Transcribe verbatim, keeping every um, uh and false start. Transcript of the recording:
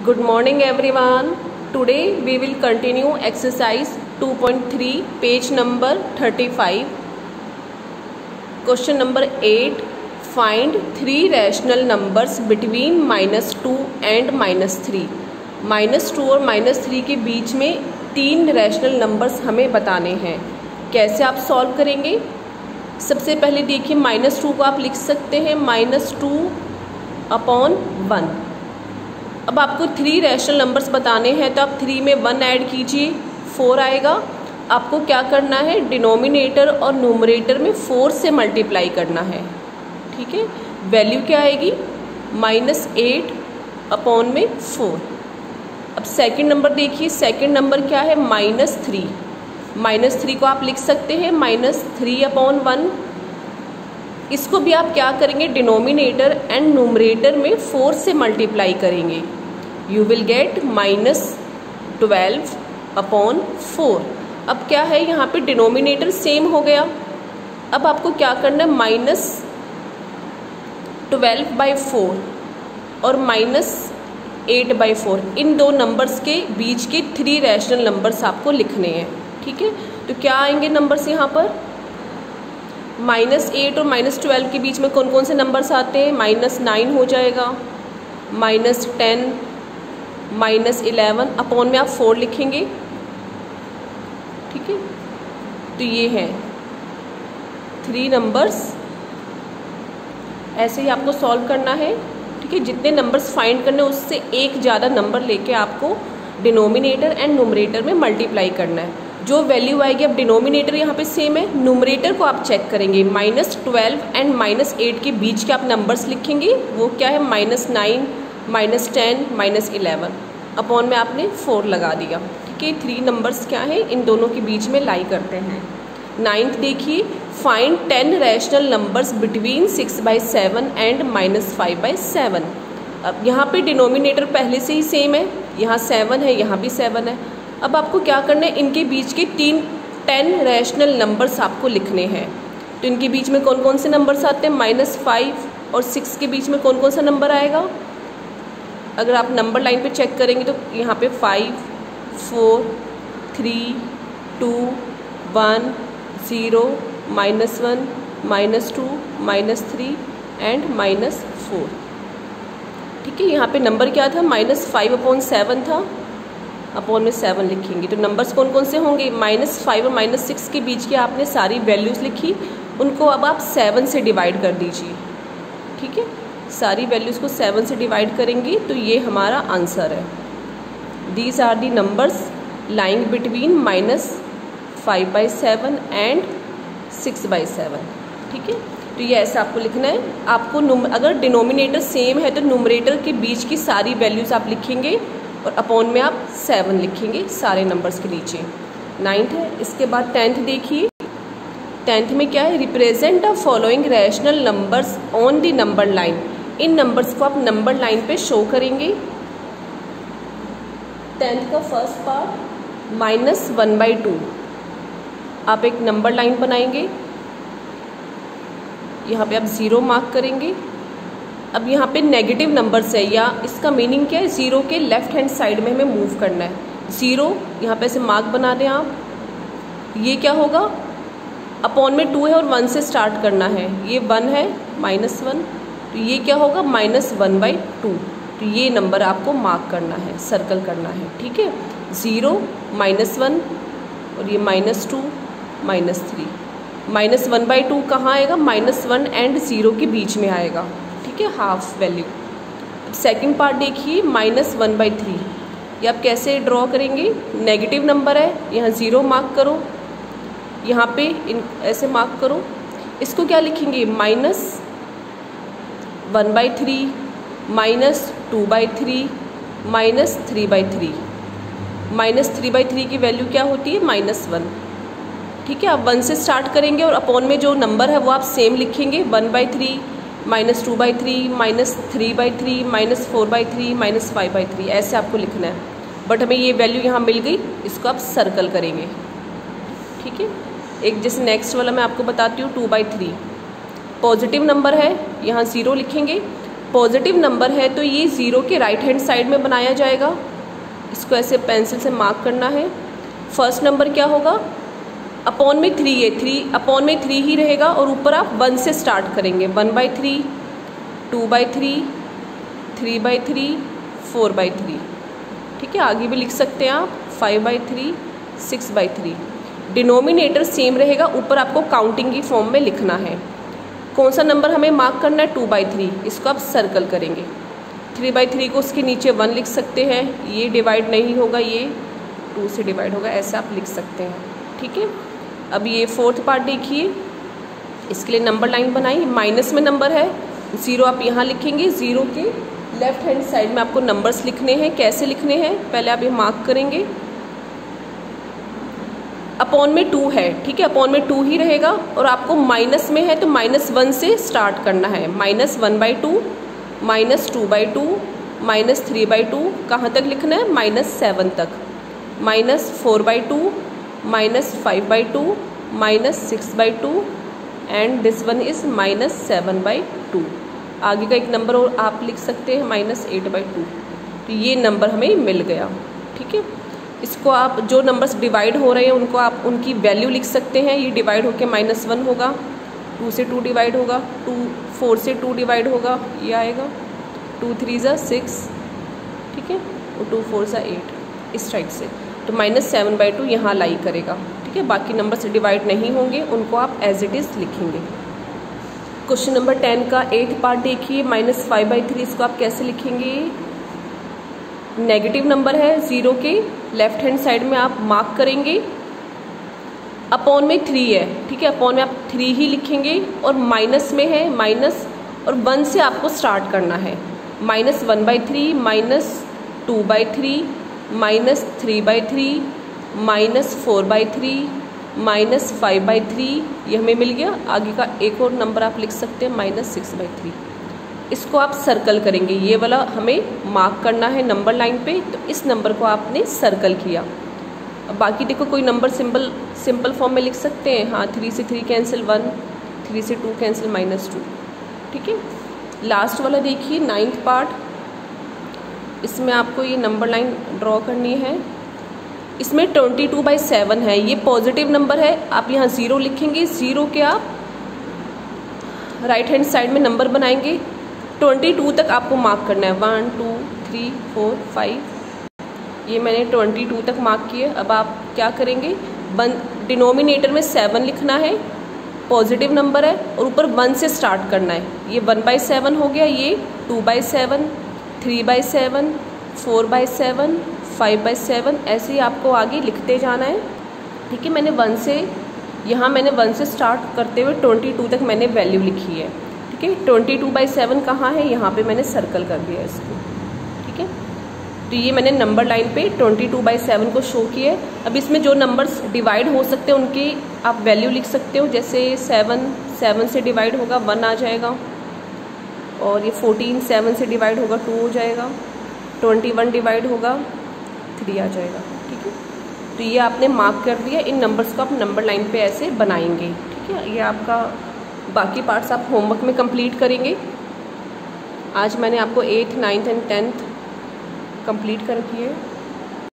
Good morning everyone. Today we will continue exercise two point three, page number thirty-five. Question number eight. Find three rational numbers between minus two and minus three. Minus two और minus three के बीच में तीन rational numbers हमें बताने हैं. कैसे आप सॉल्व करेंगे? सबसे पहले देखिए, माइनस टू को आप लिख सकते हैं माइनस टू अपॉन वन. अब आपको थ्री रैशनल नंबर्स बताने हैं तो आप थ्री में वन ऐड कीजिए, फोर आएगा. आपको क्या करना है, डिनोमिनेटर और न्यूमरेटर में फोर से मल्टीप्लाई करना है. ठीक है, वैल्यू क्या आएगी, माइनस एट अपॉन में फोर. अब सेकंड नंबर देखिए, सेकंड नंबर क्या है, माइनस थ्री. माइनस थ्री को आप लिख सकते हैं माइनस थ्री अपॉन वन. इसको भी आप क्या करेंगे, डिनोमिनेटर एंड न्यूमरेटर में फोर से मल्टीप्लाई करेंगे. You will get minus twelve upon four. अब क्या है, यहाँ पे डिनोमिनेटर सेम हो गया. अब आपको क्या करना है, माइनस ट्वेल्व बाई फोर और माइनस एट बाई फोर, इन दो नंबर्स के बीच के थ्री रैशनल नंबर्स आपको लिखने हैं. ठीक है, तो क्या आएंगे नंबर्स यहाँ पर, माइनस एट और माइनस ट्वेल्व के बीच में कौन कौन से नंबर्स आते हैं, माइनस नाइन हो जाएगा, minus ten, minus eleven, upon में आप फोर लिखेंगे. ठीक है, तो ये हैं थ्री नंबर्स. ऐसे ही आपको सॉल्व करना है. ठीक है, जितने नंबर्स फाइंड करने उससे एक ज़्यादा नंबर लेके आपको डिनोमिनेटर एंड न्यूमरेटर में मल्टीप्लाई करना है. जो वैल्यू आएगी, अब डिनोमिनेटर यहाँ पे सेम है, न्यूमरेटर को आप चेक करेंगे. Minus twelve and minus eight के बीच के आप नंबर्स लिखेंगे, वो क्या है, minus nine, minus ten, minus eleven, upon में आपने फोर लगा दिया. ठीक है, थ्री नंबर्स क्या है, इन दोनों के बीच में लाई करते हैं. नाइन्थ देखिए, find ten rational numbers between six by seven and minus five by seven. अब यहाँ पे डिनोमिनेटर पहले से ही सेम है, यहाँ सेवन है, यहाँ भी सेवन है. अब आपको क्या करना है, इनके बीच के तीन टेन रैशनल नंबर्स आपको लिखने हैं. तो इनके बीच में कौन कौन से नंबर्स आते हैं, माइनस फाइव और सिक्स के बीच में कौन कौन सा नंबर आएगा. अगर आप नंबर लाइन पे चेक करेंगे तो यहाँ पे five, four, three, two, one, zero, minus one, minus two, minus three and minus four. ठीक है, यहाँ पे नंबर क्या था, माइनस फाइव अपॉन सेवन था, अपॉन में सेवन लिखेंगे. तो नंबर्स कौन कौन से होंगे, माइनस फाइव और माइनस सिक्स के बीच की आपने सारी वैल्यूज़ लिखी, उनको अब आप सेवन से डिवाइड कर दीजिए. ठीक है, सारी वैल्यूज़ को सेवन से डिवाइड करेंगे तो ये हमारा आंसर है. These are the numbers lying between minus five by seven and six by seven. ठीक है, तो ये ऐसा आपको लिखना है. आपको अगर डिनोमिनेटर सेम है तो न्यूमरेटर के बीच की सारी वैल्यूज़ आप लिखेंगे और अपॉन में आप सेवन लिखेंगे सारे नंबर्स के नीचे. नाइन्थ है. इसके बाद टेंथ देखिए, टेंथ में क्या है, represent the following rational numbers on the number line. इन नंबर्स को आप नंबर लाइन पे शो करेंगे. टेंथ का first part, minus one by two. आप एक नंबर लाइन बनाएंगे, यहाँ पे आप ज़ीरो मार्क करेंगे. अब यहाँ पे नेगेटिव नंबर्स है, या इसका मीनिंग क्या है, ज़ीरो के लेफ्ट हैंड साइड में हमें मूव करना है. ज़ीरो यहाँ पे ऐसे मार्क बना दें आप. ये क्या होगा, अपॉन में टू है और वन से स्टार्ट करना है. ये वन है, माइनस वन, तो ये क्या होगा, माइनस वन बाई टू. तो ये नंबर आपको मार्क करना है, सर्कल करना है. ठीक है, ज़ीरो, माइनस वन और ये minus two, minus three. Minus one by two कहाँ आएगा, माइनस वन एंड ज़ीरो के बीच में आएगा. ठीक है, हाफ वैल्यू. सेकंड पार्ट देखिए, माइनस वन बाई थ्री. ये आप कैसे ड्रॉ करेंगे, नेगेटिव नंबर है, यहाँ ज़ीरो मार्क करो, यहाँ पे इन ऐसे मार्क करो. इसको क्या लिखेंगे, minus one by three, minus two by three, minus three by three. Minus three by three की वैल्यू क्या होती है, माइनस वन. ठीक है, आप वन से स्टार्ट करेंगे और अपॉन में जो नंबर है वो आप सेम लिखेंगे, one by three, minus two by three, minus three by three, minus four by three, minus five by three, ऐसे आपको लिखना है. बट हमें ये वैल्यू यहाँ मिल गई, इसको आप सर्कल करेंगे. ठीक है, एक जैसे नेक्स्ट वाला मैं आपको बताती हूँ, two by three positive number है, यहाँ ज़ीरो लिखेंगे. पॉजिटिव नंबर है तो ये ज़ीरो के राइट हैंड साइड में बनाया जाएगा। इसको ऐसे पेंसिल से मार्क करना है। फर्स्ट नंबर क्या होगा, अपॉन में थ्री है, थ्री अपॉन में थ्री ही रहेगा और ऊपर आप वन से स्टार्ट करेंगे। One by three, two by three, three by three, four by three. ठीक है, आगे भी लिख सकते हैं आप five by three, six by three. Denominator same रहेगा, ऊपर आपको काउंटिंग की फॉर्म में लिखना है। कौन सा नंबर हमें मार्क करना है, टू बाई थ्री। इसको आप सर्कल करेंगे। थ्री बाई थ्री को उसके नीचे वन लिख सकते हैं, ये डिवाइड नहीं होगा, ये टू से डिवाइड होगा, ऐसा आप लिख सकते हैं। ठीक है, अब ये फोर्थ पार्ट देखिए, इसके लिए नंबर लाइन बनाई। माइनस में नंबर है, ज़ीरो आप यहाँ लिखेंगे। ज़ीरो के लेफ्ट हैंड साइड में आपको नंबर्स लिखने हैं। कैसे लिखने हैं, पहले आप ये मार्क करेंगे। अपॉन में टू है, ठीक है, अपॉन में टू ही रहेगा और आपको माइनस में है तो माइनस वन से स्टार्ट करना है। Minus one by two, minus two by two, minus three by two, कहाँ तक लिखना है, माइनस सेवन तक, minus four by two, minus five by two, minus six by two and this one is minus seven by two. आगे का एक number और आप लिख सकते हैं माइनस एट बाई टू। तो ये नंबर हमें मिल गया। ठीक है, इसको आप जो नंबर्स डिवाइड हो रहे हैं उनको आप उनकी वैल्यू लिख सकते हैं। ये डिवाइड होकर माइनस वन होगा, टू से टू डिवाइड होगा, टू फोर से टू डिवाइड होगा, ये आएगा टू थ्री ज़ा सिक्स, ठीक है, और टू फोर ज़ा एट, इस टाइप से। तो माइनस सेवन बाई टू यहाँ लाई करेगा। ठीक है, बाकी नंबर से डिवाइड नहीं होंगे, उनको आप एज इट इज़ लिखेंगे। क्वेश्चन नंबर टेन का एट पार्ट देखिए, माइनस फाइव बाई थ्री, इसको आप कैसे लिखेंगे। नेगेटिव नंबर है, ज़ीरो के लेफ्ट हैंड साइड में आप मार्क करेंगे। अपॉन में थ्री है, ठीक है, अपॉन में आप थ्री ही लिखेंगे और माइनस में है, माइनस और वन से आपको स्टार्ट करना है। Minus one by three, minus two by three, minus three by three, minus four by three, minus five by three, ये हमें मिल गया। आगे का एक और नंबर आप लिख सकते हैं माइनस सिक्स बाई थ्री। इसको आप सर्कल करेंगे, ये वाला हमें मार्क करना है नंबर लाइन पे, तो इस नंबर को आपने सर्कल किया। अब बाकी देखो कोई नंबर सिंपल सिंपल फॉर्म में लिख सकते हैं। हाँ, थ्री से थ्री कैंसिल वन, थ्री से टू कैंसिल माइनस टू। ठीक है, लास्ट वाला देखिए नाइन्थ पार्ट, इसमें आपको ये नंबर लाइन ड्रॉ करनी है। इसमें ट्वेंटी टू बाई सेवन है, ये पॉजिटिव नंबर है, आप यहाँ ज़ीरो लिखेंगे। ज़ीरो के आप राइट हैंड साइड में नंबर बनाएंगे। ट्वेंटी टू तक आपको मार्क करना है, one two three four five, ये मैंने ट्वेंटी टू तक मार्क किए। अब आप क्या करेंगे, वन डिनोमिनेटर में सेवन लिखना है, पॉजिटिव नंबर है, और ऊपर वन से स्टार्ट करना है। ये वन बाई सेवन हो गया, ये two by seven, three by seven, four by seven, five by seven, ऐसे ही आपको आगे लिखते जाना है। ठीक है, मैंने वन से यहाँ मैंने वन से स्टार्ट करते हुए ट्वेंटी टू तक मैंने वैल्यू लिखी है। ठीक है, ट्वेंटी टू बाई सेवन कहाँ है, यहाँ पे मैंने सर्कल कर दिया इसको। ठीक है, तो ये मैंने नंबर लाइन पे ट्वेंटी टू बाई सेवन को शो किया है। अब इसमें जो नंबर्स डिवाइड हो सकते हैं उनकी आप वैल्यू लिख सकते हो। जैसे सेवन, सेवन से डिवाइड होगा वन आ जाएगा, और ये फोर्टीन सेवन से डिवाइड होगा टू हो जाएगा, ट्वेंटी वन डिवाइड होगा थ्री आ जाएगा। ठीक है, तो ये आपने मार्क कर दिया। इन नंबर्स को आप नंबर लाइन पे ऐसे बनाएंगे। ठीक है, ये आपका बाकी पार्ट्स आप होमवर्क में कंप्लीट करेंगे। आज मैंने आपको eighth, ninth and tenth complete कर रखी है।